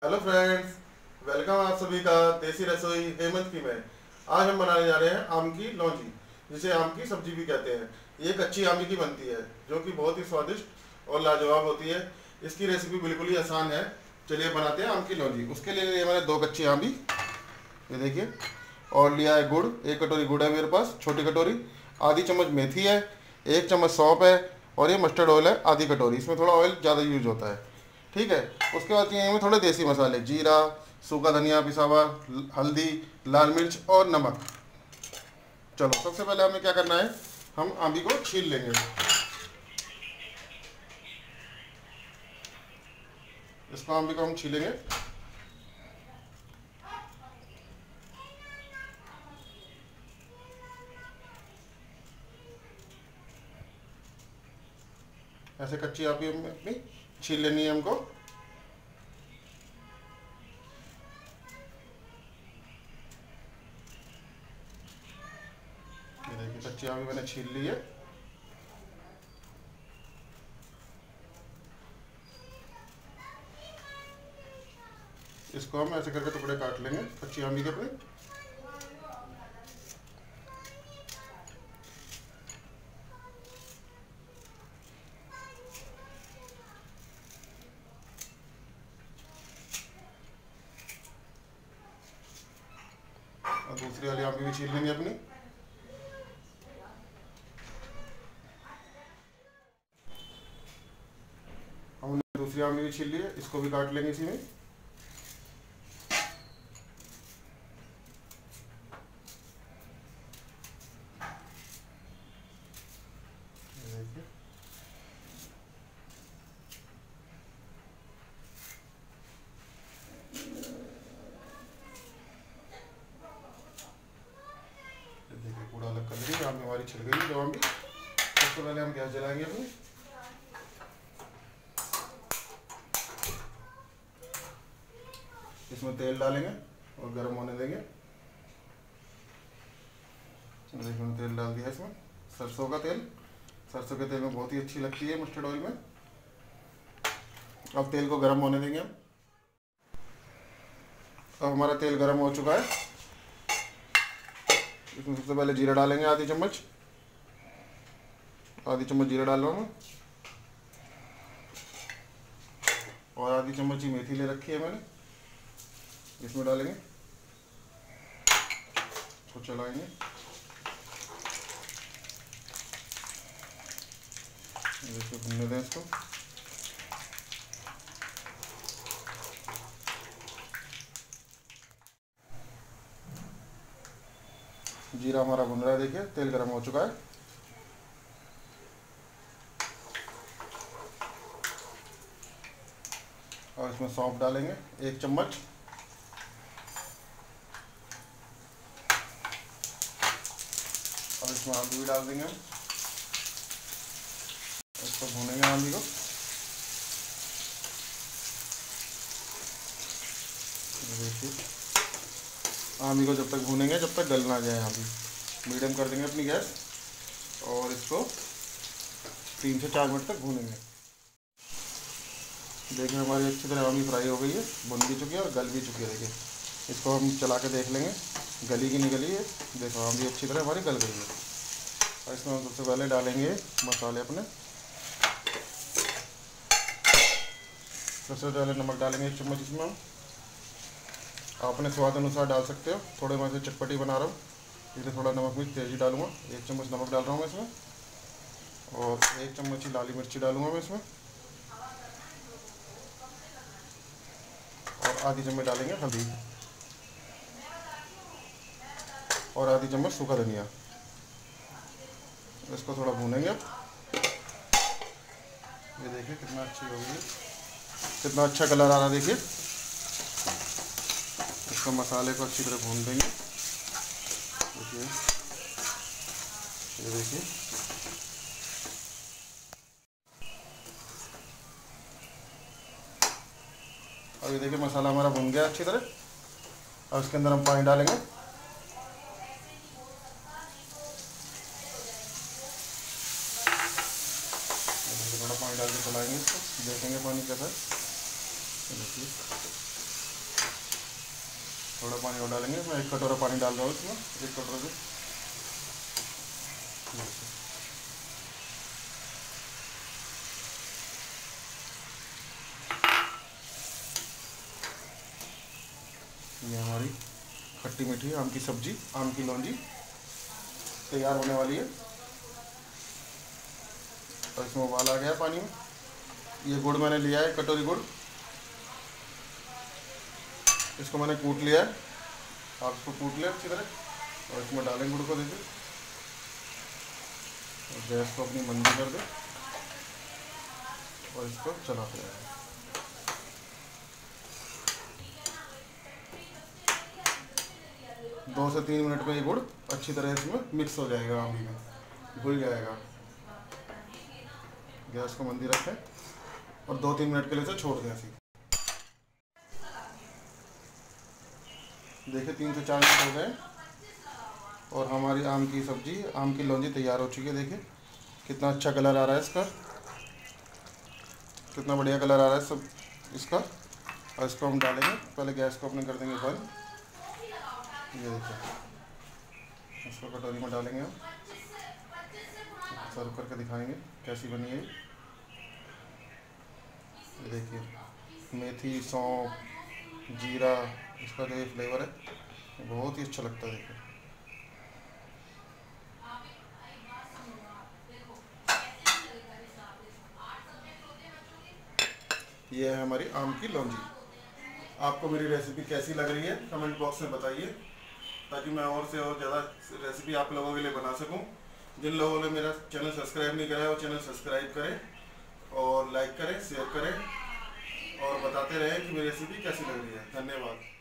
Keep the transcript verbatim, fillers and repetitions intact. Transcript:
Hello friends, welcome आप सभी का देसी रसोई हेमंत की में। आज हम बनाने जा रहे हैं आम की लौंजी, जिसे आम की सब्जी भी कहते हैं। ये कच्ची आम की बनती है, जो कि बहुत ही स्वादिष्ट और लाजवाब होती है। इसकी रेसिपी बिल्कुल ही आसान है। चलिए बनाते हैं आम की लौंजी। उसके लिए लिए मैंने दो कच्ची आम, ये देखिए, और लिया है गुड़। एक कटोरी गुड़ है मेरे पास, छोटी कटोरी। आधी चम्मच मेथी है, एक चम्मच सौंफ है, और ये मस्टर्ड ऑयल है आधी कटोरी। इसमें थोड़ा ऑयल ज़्यादा यूज होता है, ठीक है। उसके बाद चाहिए हमें थोड़े देसी मसाले, जीरा, सूखा धनिया पिसा हुआ, हल्दी, लाल मिर्च और नमक। चलो सबसे पहले हमें क्या करना है, हम आंबी को छील लेंगे। इसको आंबी को हम छीलेंगे। ऐसे कच्ची आंबी हमें अपनी छील लेनी है हमको। ये देखिए, कच्ची आंबी मैंने छील ली है। इसको हम ऐसे करके टुकड़े काट लेंगे कच्ची आंबी के अपने। और दूसरी वाली आंबी भी छील लेंगे अपनी। हमने दूसरी आंवली भी छील ली है, इसको भी काट लेंगे इसी में। देखिए, देखिए कूड़ा अलग कर देंगे। आम हमारी छिल गई दो आंवली। सबसे पहले हम गैस जलाएंगे अपनी। इसमें तेल डालेंगे और गर्म होने देंगे। देखिए मैंने तेल डाल दिया इसमें, सरसों का तेल। सरसों के तेल में बहुत ही अच्छी लगती है मस्टर्ड ऑयल में। अब तेल को गर्म होने देंगे हम। अब हमारा तेल गर्म हो चुका है। इसमें सबसे पहले जीरा डालेंगे, आधी चम्मच। आधी चम्मच जीरा डाल रहा हूँ। और आधी चम्मच ही मेथी ले रखी है मैंने, इसमें डालेंगे। इसको चलाएंगे। देखिए भुनने दें इसको। जीरा हमारा भुन रहा है, देखिए तेल गर्म हो चुका है। और इसमें सौंफ डालेंगे एक चम्मच। और इसमें आलू भी डाल देंगे हम। इसको भूनेंगे आलू को। देखिए आलू को जब तक भूनेंगे जब तक गल ना जाए आलू। मीडियम कर देंगे अपनी गैस और इसको तीन से चार मिनट तक भूनेंगे। देखिए हमारी अच्छी तरह आलू फ्राई हो गई है, भुन भी चुकी है और गल भी चुकी है। देखिए इसको हम चला के देख लेंगे गली की नहीं गली है। देखो आलू अच्छी तरह हमारी गल गई है। और इसमें हम सबसे पहले डालेंगे मसाले अपने। सबसे पहले नमक डालेंगे एक चम्मच इसमें हम। आप अपने स्वाद अनुसार डाल सकते हो। थोड़े मैं से चटपटी बना रहा हूँ इसलिए थोड़ा नमक मिर्च तेज़ी डालूंगा। एक चम्मच नमक डाल रहा हूँ मैं इसमें। और एक चम्मच ही लाली मिर्ची डालूंगा मैं इसमें। और आधी चम्मच डालेंगे हल्दी। और आधी चम्मच सूखा धनिया। इसको थोड़ा भूनेंगे। ये देखिए कितना अच्छी हो गई, कितना अच्छा कलर आ रहा है। देखिए इसको मसाले को अच्छी तरह भून देंगे। देखिए ये देखिए और ये देखिए मसाला हमारा भून गया अच्छी तरह। और इसके अंदर हम पानी डालेंगे। थोड़ा पानी डाल के चलाएंगे इसको, देखेंगे पानी कैसा है। देखिए थोड़ा पानी और डालेंगे। मैं एक कटोरा पानी डाल रहा हूँ इसमें, एक कटोरे से। ये हमारी खट्टी मीठी आम की सब्जी, आम की लौंजी तैयार होने वाली है। और इसमें उबाल आ गया पानी में। ये गुड़ मैंने लिया है, कटोरी गुड़, इसको मैंने कूट लिया है। आप इसको कूट लें अच्छी तरह और इसमें डालें गुड़ को। देखिए, और गैस को अपनी मंदी कर दें और इसको चलाते रहें। दो से तीन मिनट में ये गुड़ अच्छी तरह इसमें मिक्स हो जाएगा, आमली में घुल जाएगा। गैस को मंदी रखें और दो तीन मिनट के लिए इसे छोड़ दें ऐसे। देखिए तीन से चार मिनट हो गए और हमारी आम की सब्जी, आम की लौंजी तैयार हो चुकी है। देखिए कितना अच्छा कलर आ रहा है इसका, कितना बढ़िया कलर आ रहा है सब इसका। और इसको हम डालेंगे, पहले गैस को अपने कर देंगे बंद। ये देखिए, इसको कटोरी में डालेंगे हम, सर्व करके दिखाएंगे कैसी बनी है। ये देखिए, मेथी, सौंफ, जीरा, इसका जो ये फ्लेवर है बहुत ही अच्छा लगता है। देखिए ये है हमारी आम की लौंजी। आपको मेरी रेसिपी कैसी लग रही है कमेंट बॉक्स में बताइए, ताकि मैं और से और ज़्यादा रेसिपी आप लोगों के लिए बना सकूं। जिन लोगों ने मेरा चैनल सब्सक्राइब नहीं करा है वो चैनल सब्सक्राइब करें और लाइक करें, शेयर करें और बताते रहें कि मेरी रेसिपी कैसी लग रही है। धन्यवाद।